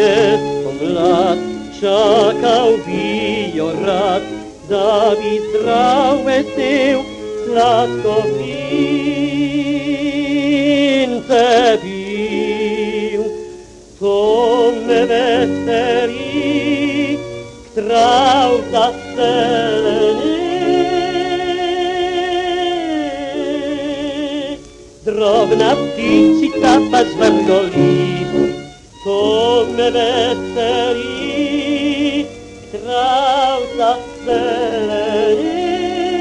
djetom mlad čakao bio rad, da bi zdrav vesel slatko vince pil. To me veseli, zdrav zaseleni, drobna ptičica pa žvrgoli. To me veseli, zdrav zaseleni,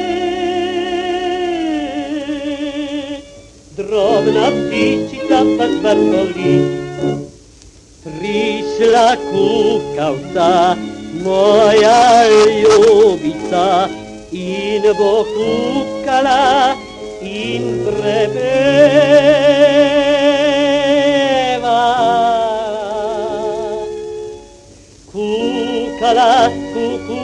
drobna ptičica pa žvrgoli. Prišla kukavca, moja ljubica, in bo kukala in prepevala. Kukala, kuku,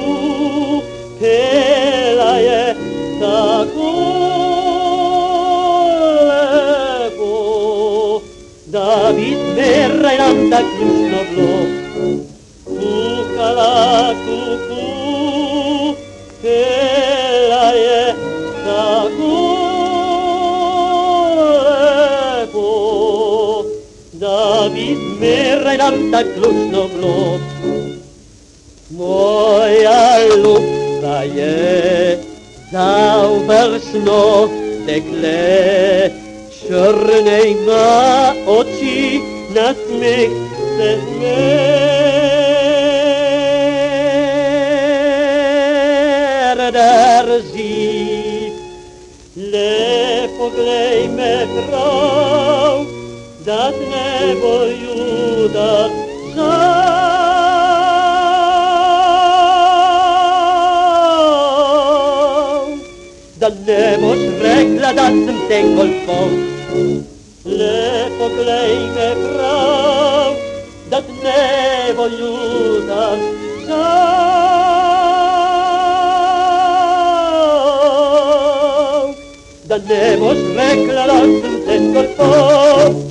pela je tako lepo, da bi zmeraj nam tak ključno bilo. Kukala, kuku, pela je tako lepo, da bi zmeraj nam tak ključno bilo. Moja ljubca je završno dekle, črne ima oči, na smeh se drži. Lepo glej me prav, da ne boju da žal, da ne boš rekla da sem te golfal. Lepo glej me prav, da ne boju da žal, da ne boš rekla da sem te golfal.